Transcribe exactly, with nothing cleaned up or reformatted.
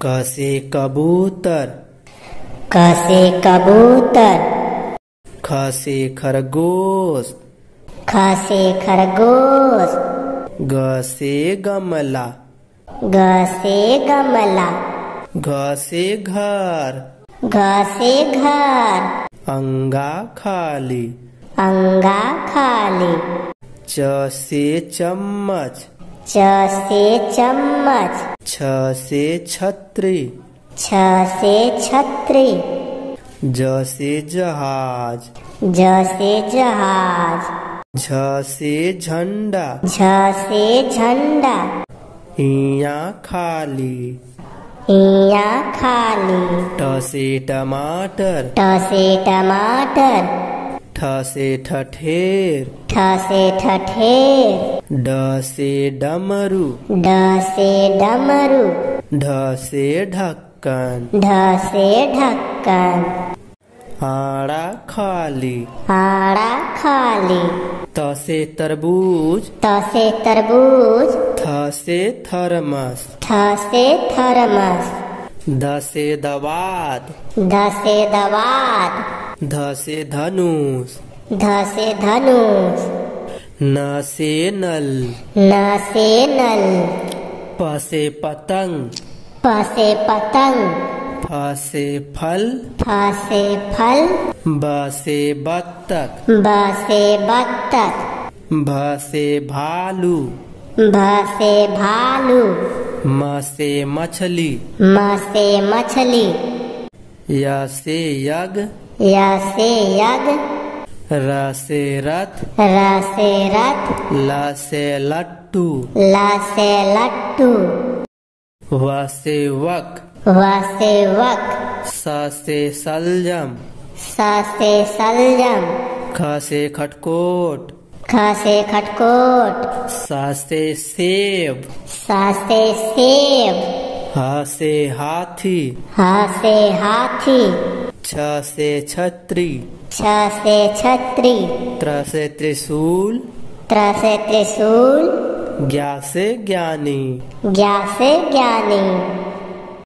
क से कबूतर। क से कबूतर। ख से खरगोश। ख से खरगोश। ग से गमला। ग से गमला। घ से घर। घ से घर। अंगा खाली। अंगा खाली। च से चम्मच। च से चम्मच। छ से छतरी। छ से छतरी। ज से जहाज। ज से जहाज। झ से झंडा। झ से झंडा। इया खाली। इया खाली। ट से टमाटर। ट से टमाटर। ठ से ठठेर। ठ से ठठेर। ड से डमरू। ड से डमरू। ढ से ढक्कन। ढ से ढक्कन। आड़ा खाली। आड़ा खाली। त से तरबूज। त से तरबूज। थ से थर्मस। थ से थर्मस। द से दवात। ध से दवात। ध से धनुष। ध से धनुष। न से नल। न से नल। प से पतंग। प से पतंग। फ से फल। फ से फल। ब से बत्तख। ब से बत्तख। भ से भालू। भ से भालू। म से मछली। म से मछली। य से यज्ञ। य से यज्ञ। र से रथ। र से रथ। ल से लट्टू। ल से लट्टू। व से वक। व से वक। स से सलजम। स से सलजम। ख से खटकोट। ख से खटकोट। स से सेब। स से सेब। ह से हाथी। ह से हाथी। छ से छतरी। छ से छतरी। त्र से त्रिशूल। त्र से त्रिशूल। ज्ञा से ज्ञानी। ज्ञा से ज्ञानी।